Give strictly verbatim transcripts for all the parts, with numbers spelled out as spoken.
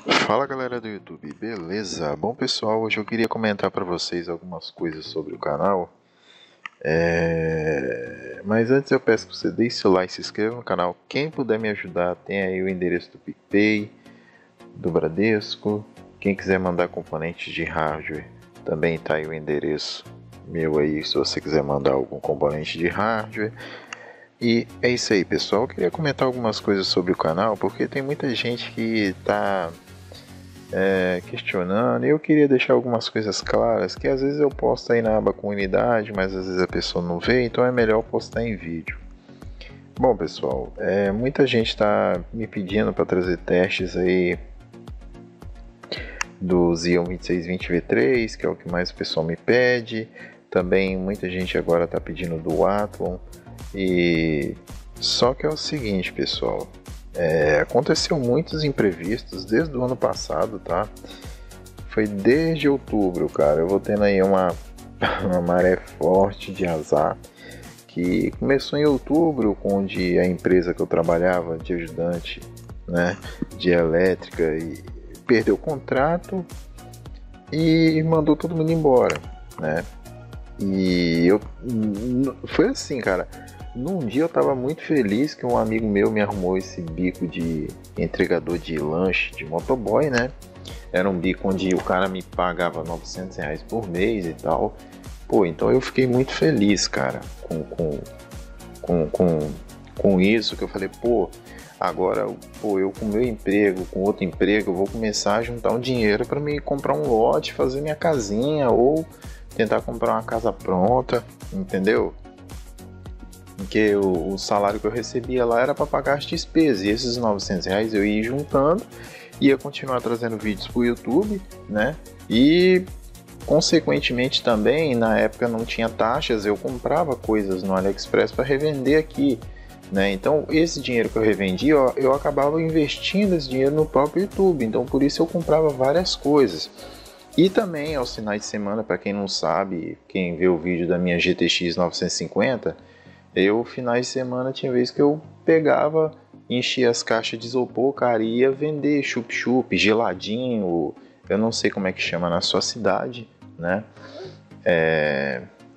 Fala galera do YouTube, beleza? Bom pessoal, hoje eu queria comentar para vocês algumas coisas sobre o canal. É... Mas antes eu peço que você deixe seu like, se inscreva no canal. Quem puder me ajudar, tem aí o endereço do PicPay, do Bradesco. Quem quiser mandar componentes de hardware, também tá aí o endereço meu aí, se você quiser mandar algum componente de hardware. E é isso aí pessoal, eu queria comentar algumas coisas sobre o canal, porque tem muita gente que tá É, questionando, e eu queria deixar algumas coisas claras, que às vezes eu posto aí na aba comunidade, mas às vezes a pessoa não vê, então é melhor postar em vídeo. Bom pessoal, é, muita gente está me pedindo para trazer testes aí do Xeon vinte e seis vinte V três, que é o que mais o pessoal me pede. Também muita gente agora está pedindo do Athlon, e só que é o seguinte pessoal, É, aconteceu muitos imprevistos desde o ano passado, tá? Foi desde outubro, cara. Eu vou tendo aí uma, uma maré forte de azar. Que começou em outubro, onde a empresa que eu trabalhava de ajudante, né, de elétrica, e perdeu o contrato e mandou todo mundo embora, né? E eu foi assim, cara. Num dia eu tava muito feliz que um amigo meu me arrumou esse bico de entregador de lanche de motoboy, né? Era um bico onde o cara me pagava novecentos reais por mês e tal. Pô, então eu fiquei muito feliz, cara, com, com, com, com, com isso, que eu falei, pô, agora pô, eu com meu emprego, com outro emprego, eu vou começar a juntar um dinheiro para me comprar um lote, fazer minha casinha ou tentar comprar uma casa pronta, entendeu? Porque o, o salário que eu recebia lá era para pagar as despesas, e esses novecentos reais eu ia juntando, ia continuar trazendo vídeos para o YouTube, né? E consequentemente também, na época não tinha taxas, eu comprava coisas no AliExpress para revender aqui, né? Então esse dinheiro que eu revendia, eu, eu acabava investindo esse dinheiro no próprio YouTube, então por isso eu comprava várias coisas. E também aos finais de semana, para quem não sabe, quem vê o vídeo da minha G T X novecentos e cinquenta, eu, finais de semana, tinha vez que eu pegava, enchia as caixas de isopor, cara, e ia vender chup-chup, geladinho, eu não sei como é que chama na sua cidade, né? É...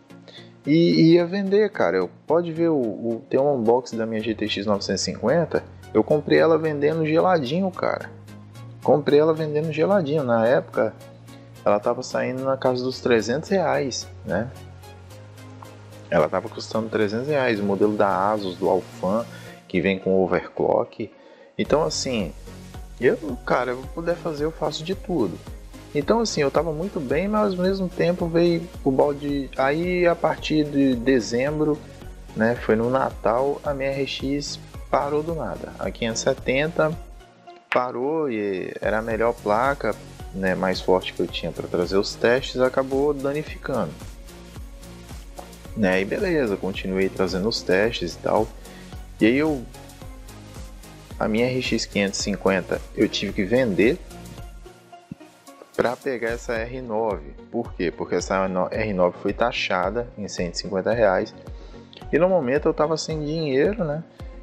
E ia vender, cara. Eu, pode ver, o, o, tem um unboxing da minha G T X novecentos e cinquenta, eu comprei ela vendendo geladinho, cara. Comprei ela vendendo geladinho. Na época, ela tava saindo na casa dos trezentos reais, né? Ela estava custando trezentos reais, o modelo da Asus, do Alphan, que vem com overclock. Então assim, eu, cara, eu puder fazer, eu faço de tudo. Então assim, eu estava muito bem, mas ao mesmo tempo veio o balde. Aí a partir de dezembro, né, foi no Natal, a minha R X parou do nada. A quinhentos e setenta parou, e era a melhor placa, né, mais forte que eu tinha para trazer os testes, acabou danificando. Né, e beleza, continuei trazendo os testes e tal. E aí eu, a minha R X quinhentos e cinquenta eu tive que vender para pegar essa R nove. Por quê? Porque essa R nove foi taxada em cento e cinquenta reais. E no momento eu tava sem dinheiro, né?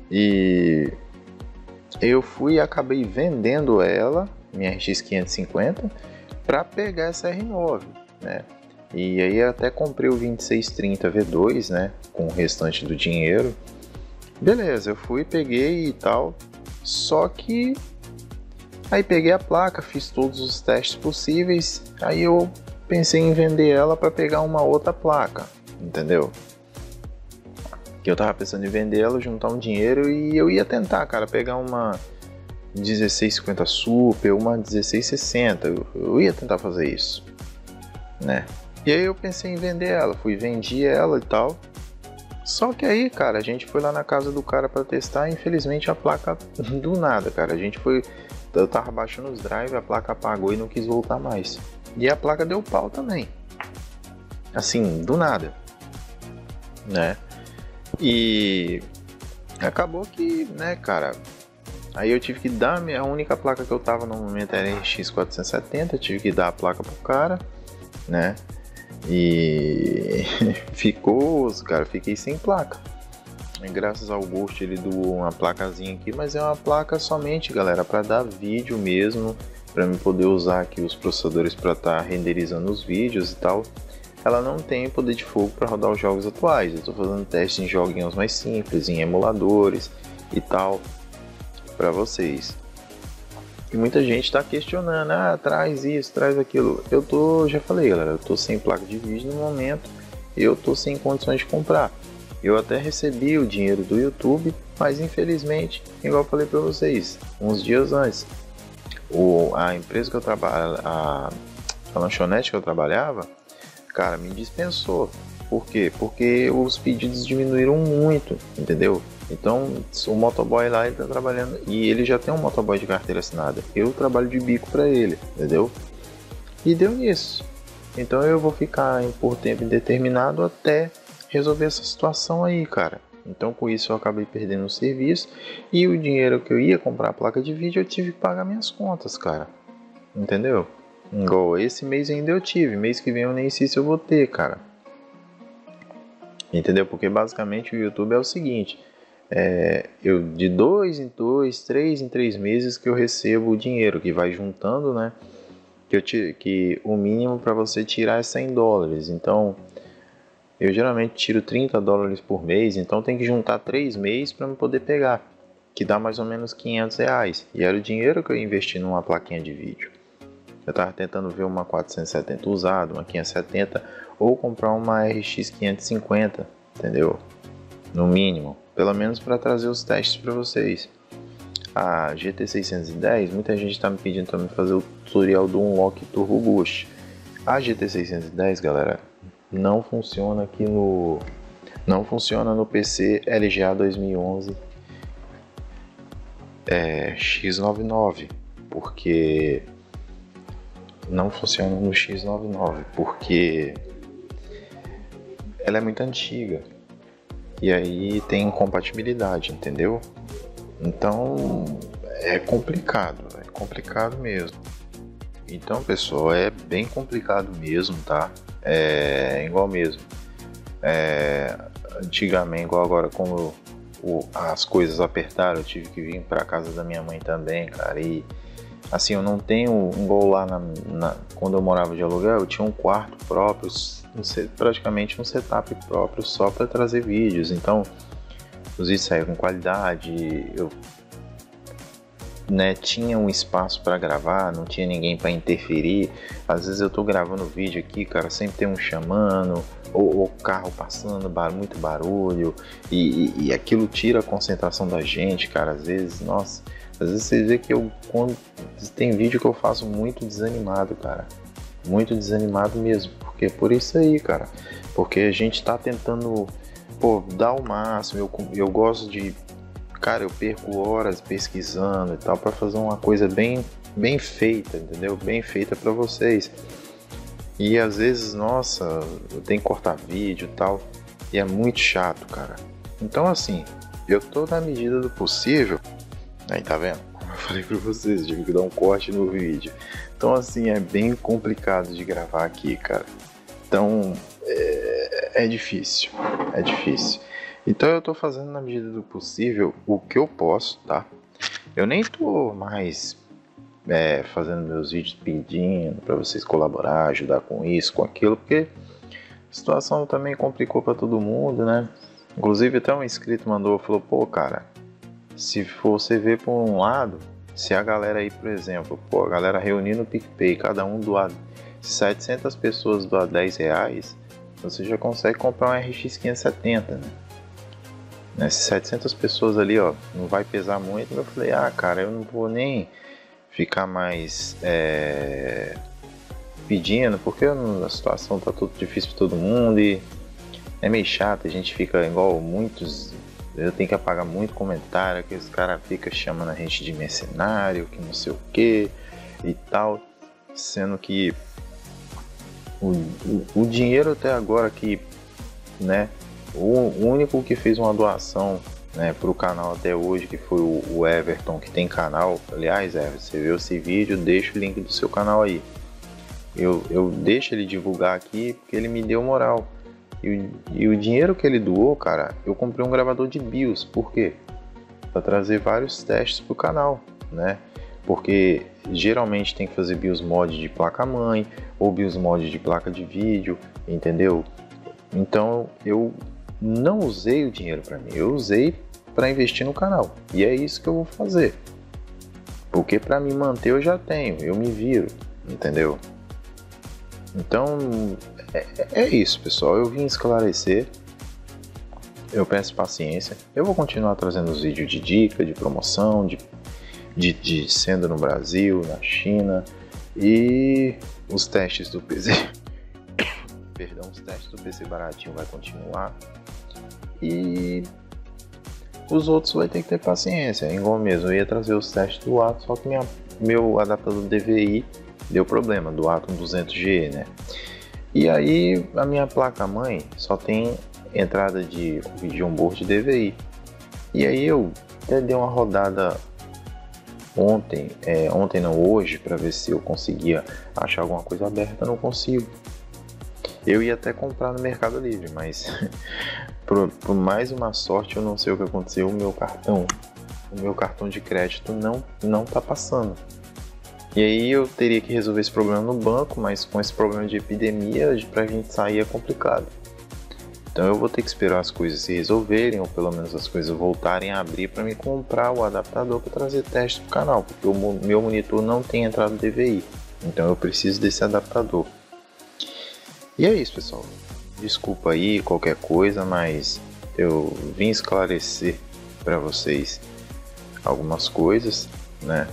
E eu fui e acabei vendendo ela, minha R X quinhentos e cinquenta, para pegar essa R nove, né? E aí eu até comprei o vinte e seis trinta V dois, né, com o restante do dinheiro. Beleza, eu fui, peguei e tal. Só que aí peguei a placa, fiz todos os testes possíveis. Aí eu pensei em vender ela para pegar uma outra placa, entendeu? Que eu tava pensando em vender ela, juntar um dinheiro, e eu ia tentar, cara, pegar uma dezesseis cinquenta Super, uma dezesseis sessenta. Eu, eu ia tentar fazer isso, né? E aí eu pensei em vender ela, fui, vendi ela e tal. Só que aí, cara, a gente foi lá na casa do cara para testar, e infelizmente a placa, do nada, cara, a gente foi, eu tava baixando os drives, a placa apagou e não quis voltar mais. E a placa deu pau também. Assim, do nada, né? E acabou que, né, cara, aí eu tive que dar, a única placa que eu tava no momento era a R X quatrocentos e setenta, tive que dar a placa pro cara, né? E ficou, cara, fiquei sem placa. graças ao Ghost ele doou uma placazinha aqui, mas é uma placa somente, galera, para dar vídeo mesmo, para mim poder usar aqui os processadores para estar tá renderizando os vídeos e tal. Ela não tem poder de fogo para rodar os jogos atuais. Eu estou fazendo teste em joguinhos mais simples, em emuladores e tal, para vocês. E muita gente está questionando, ah, traz isso, traz aquilo. Eu tô, já falei, galera, eu tô sem placa de vídeo no momento, eu tô sem condições de comprar. Eu até recebi o dinheiro do YouTube, mas infelizmente, igual eu falei para vocês, uns dias antes, o, a empresa que eu trabalho, a, a lanchonete que eu trabalhava, cara, me dispensou. Por quê? Porque os pedidos diminuíram muito, entendeu? Então, o motoboy lá, ele tá trabalhando, e ele já tem um motoboy de carteira assinada. Eu trabalho de bico para ele, entendeu? E deu nisso. Então eu vou ficar por tempo indeterminado até resolver essa situação aí, cara. Então com isso eu acabei perdendo o serviço, e o dinheiro que eu ia comprar a placa de vídeo eu tive que pagar minhas contas, cara. Entendeu? Igual esse mês ainda eu tive, mês que vem eu nem sei se eu vou ter, cara. Entendeu? Porque basicamente o YouTube é o seguinte, é, eu de dois em dois, três em três meses que eu recebo o dinheiro, que vai juntando, né? Que, eu tiro, que o mínimo para você tirar é cem dólares, então eu geralmente tiro trinta dólares por mês, então tem que juntar três meses para eu poder pegar, que dá mais ou menos quinhentos reais, e era o dinheiro que eu investi numa plaquinha de vídeo. Eu estava tentando ver uma quatrocentos e setenta usada, uma quinhentos e setenta, ou comprar uma R X quinhentos e cinquenta, entendeu? No mínimo, pelo menos para trazer os testes para vocês. A G T seiscentos e dez, muita gente está me pedindo também fazer o tutorial do Unlock Turbo Boost. A G T seiscentos e dez, galera, não funciona aqui no... Não funciona no P C L G A dois mil e onze é, X noventa e nove, porque... Não funciona no X noventa e nove, porque ela é muito antiga. E aí tem incompatibilidade, entendeu? Então é complicado, é complicado mesmo. Então, pessoal, é bem complicado mesmo, tá? É igual mesmo. É, antigamente, igual agora, como o, as coisas apertaram, eu tive que vir pra casa da minha mãe também, cara. E assim, eu não tenho um gol lá na, na, quando eu morava de aluguel, eu tinha um quarto próprio, um, praticamente um setup próprio só para trazer vídeos. Então, os vídeos saíram com qualidade, eu né, tinha um espaço para gravar, não tinha ninguém para interferir. Às vezes eu tô gravando vídeo aqui, cara, sempre tem um chamando, ou, ou carro passando, bar, muito barulho, e, e, e aquilo tira a concentração da gente, cara. Às vezes, nossa, às vezes você vê que eu, quando tem vídeo que eu faço muito desanimado, cara, muito desanimado mesmo, porque por isso aí, cara, porque a gente tá tentando, pô, dar o máximo. Eu, eu gosto de, cara, eu perco horas pesquisando e tal para fazer uma coisa bem, bem feita, entendeu? Bem feita para vocês. E às vezes, nossa, eu tenho que cortar vídeo e tal, e é muito chato, cara. Então assim, eu tô na medida do possível. Aí, tá vendo? Como eu falei pra vocês, eu tive que dar um corte no vídeo. Então assim, é bem complicado de gravar aqui, cara. Então é, é difícil, é difícil. Então eu tô fazendo na medida do possível o que eu posso, tá? Eu nem tô mais é, fazendo meus vídeos pedindo pra vocês colaborar, ajudar com isso, com aquilo, porque a situação também complicou pra todo mundo, né? Inclusive até um inscrito mandou, falou, pô, cara, se você ver por um lado, se a galera aí, por exemplo, pô, a galera reunir no PicPay, cada um doar, setecentas pessoas doar dez reais, você já consegue comprar um R X quinhentos e setenta, né? Né, se setecentas pessoas ali, ó, não vai pesar muito. Eu falei, ah, cara, eu não vou nem ficar mais é, pedindo, porque a situação tá tudo difícil para todo mundo e é meio chato. A gente fica igual muitos, eu tenho que apagar muito comentário, que os caras ficam chamando a gente de mercenário, que não sei o que e tal, sendo que o, o, o dinheiro até agora que, né, o único que fez uma doação, né, para o canal até hoje, que foi o, o Everton, que tem canal. Aliás, Everton, você viu esse vídeo, deixa o link do seu canal aí. Eu, eu deixo ele divulgar aqui porque ele me deu moral. E o, e o dinheiro que ele doou, cara, eu comprei um gravador de BIOS. Por quê? Para trazer vários testes pro canal, né? Porque geralmente tem que fazer BIOS mod de placa-mãe ou BIOS mod de placa de vídeo, entendeu? Então eu não usei o dinheiro para mim, eu usei para investir no canal. E é isso que eu vou fazer. Porque para me manter eu já tenho, eu me viro, entendeu? Então é, é isso, pessoal. Eu vim esclarecer. Eu peço paciência. Eu vou continuar trazendo os vídeos de dica, de promoção, de, de, de sendo no Brasil, na China e os testes do P C. Perdão, os testes do P C baratinho vai continuar. E os outros vai ter que ter paciência. É igual mesmo, eu ia trazer os testes do Atom, só que minha, meu adaptador D V I deu problema, do Atom duzentos G, né? E aí a minha placa-mãe só tem entrada de vídeo onboard D V I. E aí eu até dei uma rodada ontem, é, ontem não, hoje, para ver se eu conseguia achar alguma coisa aberta, não consigo. Eu ia até comprar no Mercado Livre, mas por, por mais uma sorte, eu não sei o que aconteceu, o meu cartão, o meu cartão de crédito não, não tá passando. E aí eu teria que resolver esse problema no banco, mas com esse problema de epidemia, pra gente sair é complicado. Então eu vou ter que esperar as coisas se resolverem, ou pelo menos as coisas voltarem a abrir para me comprar o adaptador para trazer teste pro canal, porque o meu monitor não tem entrada D V I, então eu preciso desse adaptador. E é isso, pessoal. Desculpa aí qualquer coisa, mas eu vim esclarecer para vocês algumas coisas, né?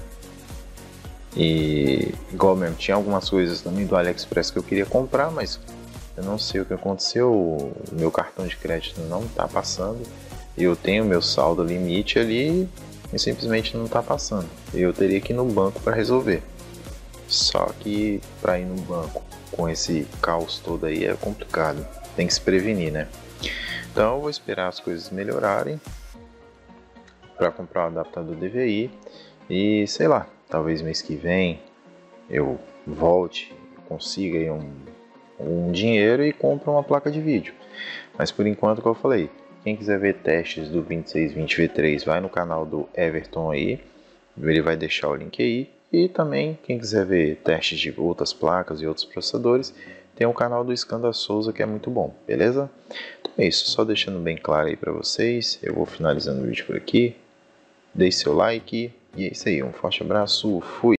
E igual mesmo, tinha algumas coisas também do AliExpress que eu queria comprar, mas eu não sei o que aconteceu, o meu cartão de crédito não está passando. Eu tenho meu saldo limite ali e simplesmente não está passando. Eu teria que ir no banco para resolver. Só que para ir no banco com esse caos todo aí é complicado. Tem que se prevenir, né? Então eu vou esperar as coisas melhorarem para comprar o adaptador D V I e sei lá, talvez mês que vem eu volte, consiga aí um, um dinheiro e compre uma placa de vídeo. Mas por enquanto, como eu falei, quem quiser ver testes do vinte e seis vinte V três, vai no canal do Everton aí, ele vai deixar o link aí. E também, quem quiser ver testes de outras placas e outros processadores, tem o canal do Skanda Souza, que é muito bom, beleza? Então é isso, só deixando bem claro aí para vocês, eu vou finalizando o vídeo por aqui. Deixe seu like e é isso aí, um forte abraço, fui!